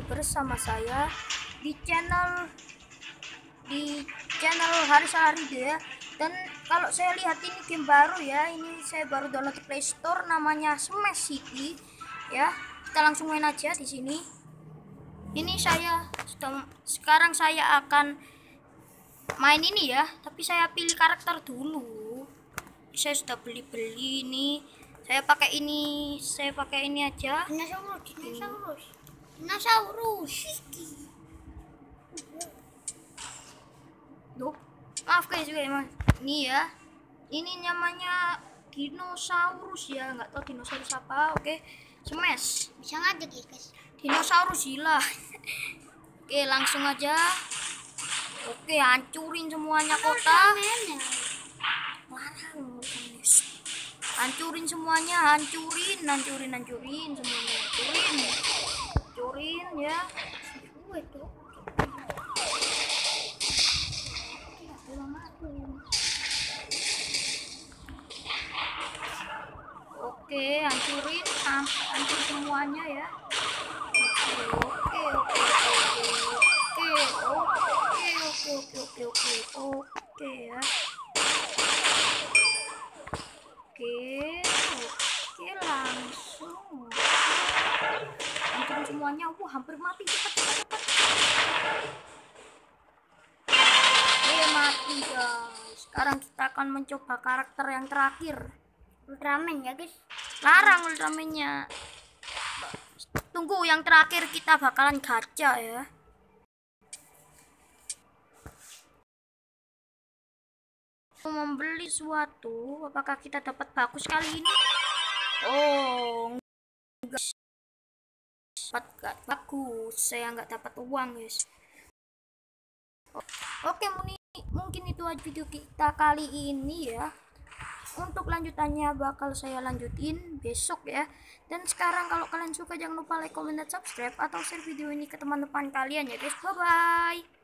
bersama saya di channel Haris Haride ya. Dan kalau saya lihat ini game baru ya, ini saya baru download di Play Store, namanya Smash City ya. Kita langsung main aja di sini. Ini sekarang saya akan main ini ya, tapi saya pilih karakter dulu. Saya sudah beli ini. Saya pakai ini aja. Dinosaurus. Duh, maaf guys juga ya, Mas. Ini ya. Ini namanya dinosaurus ya, nggak tahu dinosaurus apa. Oke. Smash. Bisa ngadek ya guys. Dinosaurus gila. Oke, langsung aja. Oke, hancurin semuanya kota. Hancurin semuanya, hancurin semuanya, hancurin ya. Oke, hancurin semuanya ya. Oke ya. Oke, langsung hancurin semuanya. Hampir mati, cepat. Oke, mati guys. Sekarang kita akan mencoba karakter yang terakhir, Ultraman ya guys. larang Ultramannya. Tunggu, yang terakhir kita bakalan gacha ya. Membeli suatu, apakah kita dapat bagus kali ini? Oh, enggak dapat bagus, saya nggak dapat uang guys. Oke, mungkin itu aja video kita kali ini ya. Untuk lanjutannya bakal saya lanjutin besok ya. Dan sekarang kalau kalian suka jangan lupa like, comment, dan subscribe, atau share video ini ke teman-teman kalian ya guys. Bye bye.